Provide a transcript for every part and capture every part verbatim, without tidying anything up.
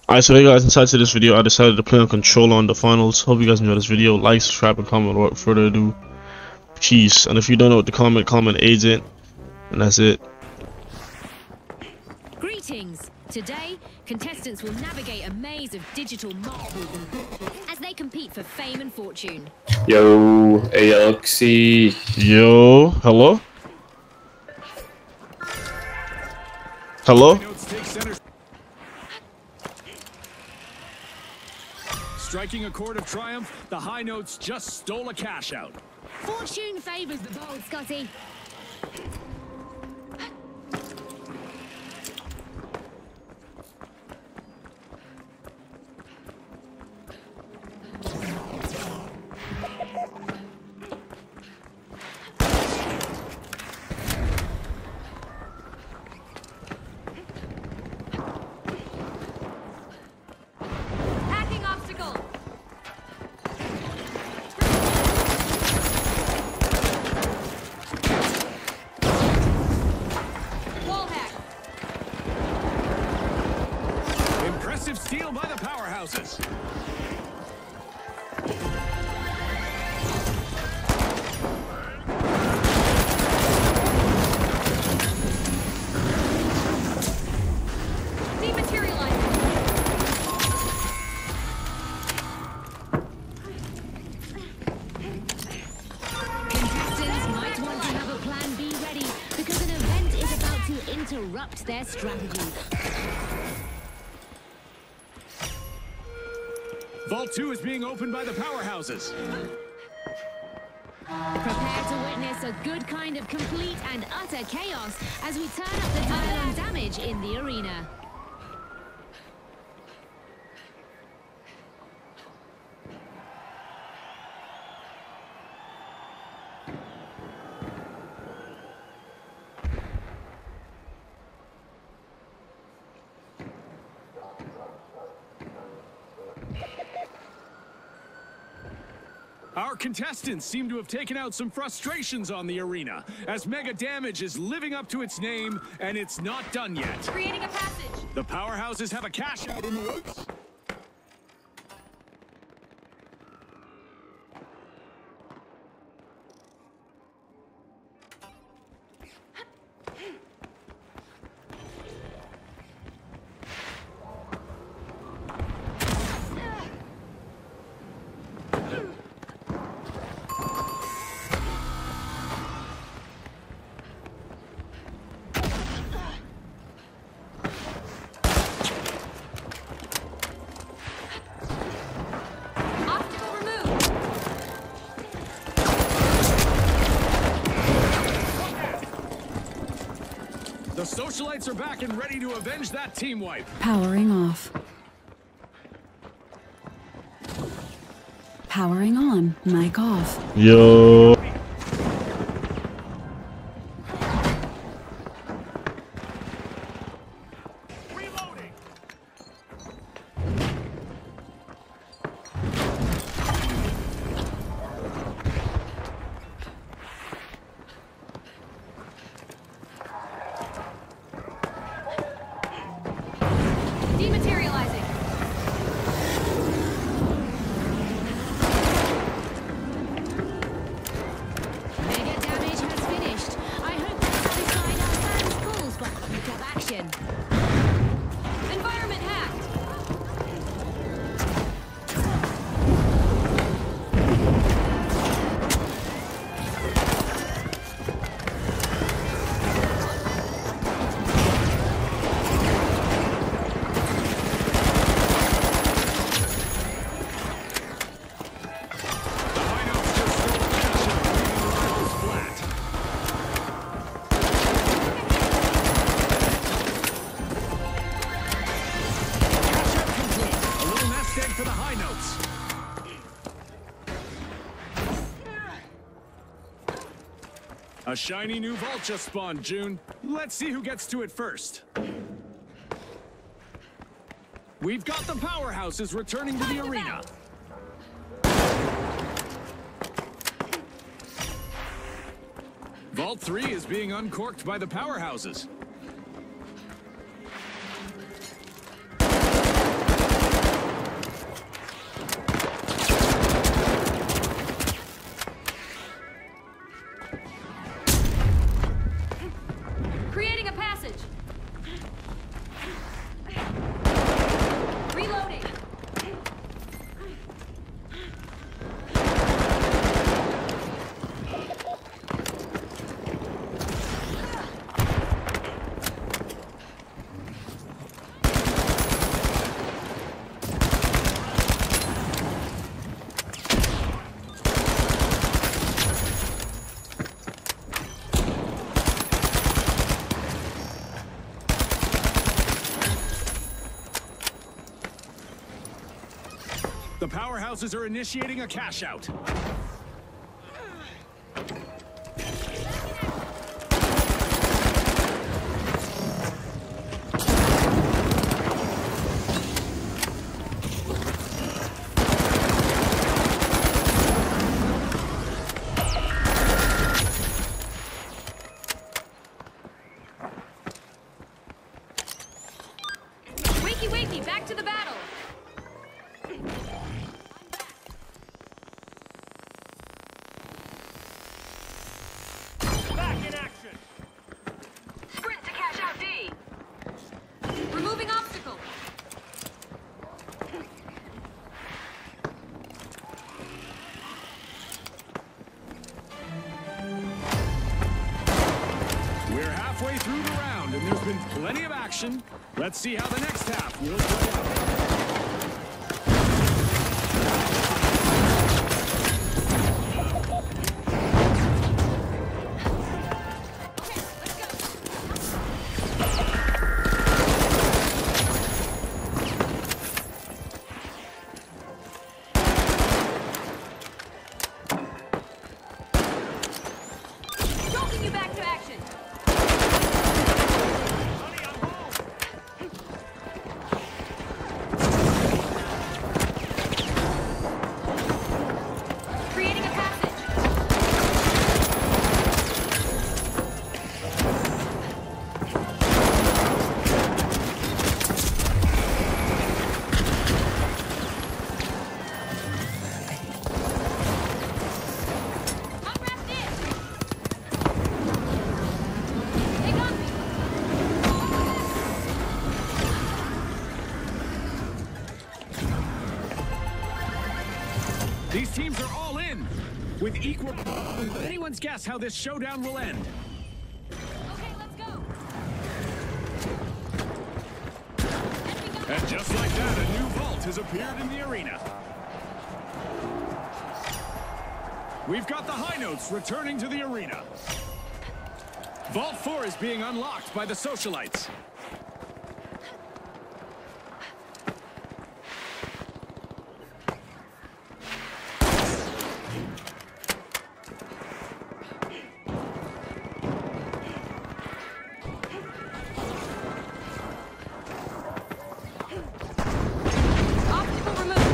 Alright, so hey guys, inside to this video, I decided to play on controller on the finals. Hope you guys enjoy this video. Like, subscribe, and comment. Without further ado, peace. And if you don't know what to comment, comment agent, and that's it. Greetings. Today, contestants will navigate a maze of digital marbles as they compete for fame and fortune. Yo, Alexi. Yo, hello? Hello? Striking a chord of triumph, the High Notes just stole a cash out. Fortune favors the bold, Scotty. Steal by the powerhouses. Dematerializing. Contestants might want to have a plan B ready because an event is about to interrupt their strategy. Vault two is being opened by the powerhouses. Prepare to witness a good kind of complete and utter chaos as we turn up the dial on damage in the arena. Our contestants seem to have taken out some frustrations on the arena, as Mega Damage is living up to its name, and it's not done yet. Creating a passage. The powerhouses have a cash out in the works. The socialites are back and ready to avenge that team wipe. Powering off. Powering on. Mic off. Yo. Reloading. Dematerializing. Mega damage has finished. I hope that satisfied our fans' calls for pick-up action. Environment hacked. For the High Notes. A shiny new vault just spawned, June. Let's see who gets to it first. We've got the powerhouses returning to the arena. Vault three is being uncorked by the powerhouses. The powerhouses are initiating a cash out. Wakey, wakey, back to the battle. Back in action. Sprint to cash out D. Removing obstacle. We're halfway through the round, and there's been plenty of action. Let's see how the next half will play out. Jolting you back to action. Creating a passage. Unwrapped in. They got me. These teams are all in with equal. Anyone's guess how this showdown will end? Okay, let's go. And just like that, a new vault has appeared in the arena. We've got the high notes returning to the arena. Vault four is being unlocked by the socialites. Obstacle removed.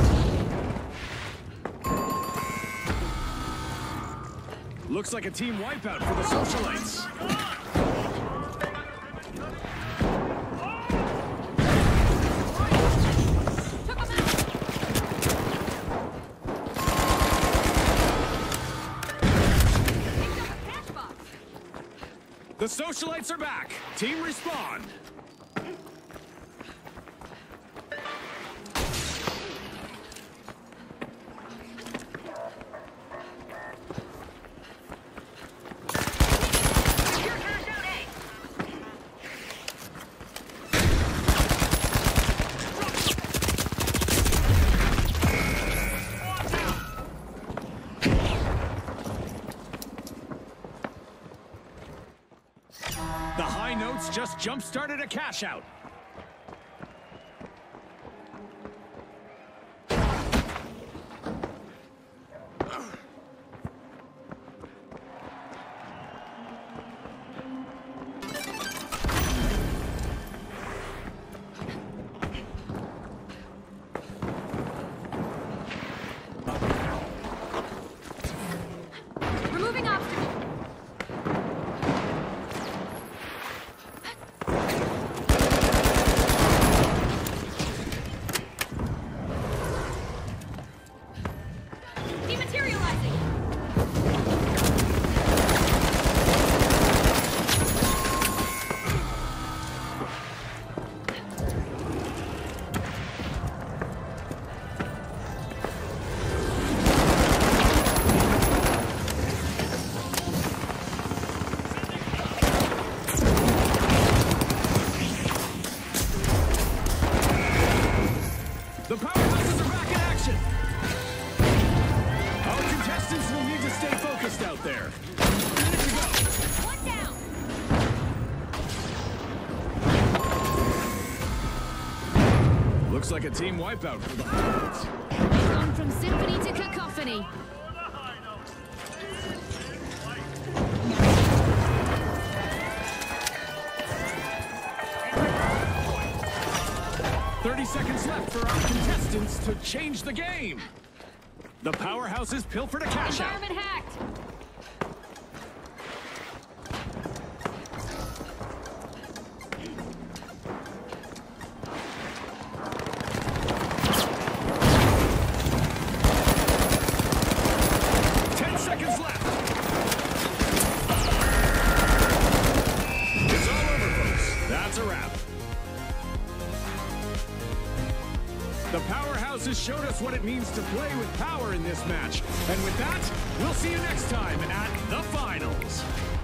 Looks like a team wipeout for the socialites. Took him out. Picked up a cash box. The socialites are back. Team respawn. Secure cash out A. The high notes just jump-started a cash out. Removing obstacle. Dematerializing. The powerhouses are back in action. Our contestants will need to stay focused out there. Minute to go. One down. Looks like a team wipeout for the Highlights. Gone from symphony to cacophony. thirty seconds left for our contestants to change the game. The powerhouses pilfered a cash out. Environment hacked. Ten seconds left. It's all over, folks. That's a wrap. The powerhouses showed us what it means to play with power in this match. And with that, we'll see you next time at the finals.